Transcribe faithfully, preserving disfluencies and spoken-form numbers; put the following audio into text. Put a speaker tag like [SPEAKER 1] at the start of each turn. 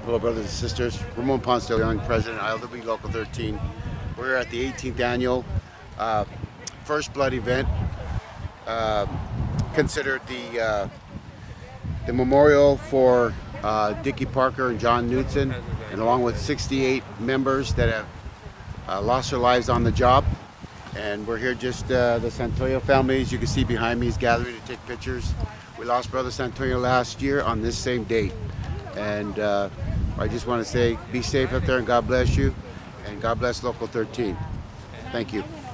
[SPEAKER 1] Hello, brothers and sisters. Ramon, Ponce, President, I L W U Local thirteen. We're here at the eighteenth annual uh, First Blood event, uh, considered the uh, the memorial for uh, Dickie Parker and John Knutson, and along with sixty-eight members that have uh, lost their lives on the job. And we're here just uh, the Santoyo families. You can see behind me is gathering to take pictures. We lost Brother Santoyo last year on this same date. And uh, I just want to say, be safe out there and God bless you. And God bless Local thirteen. Thank you.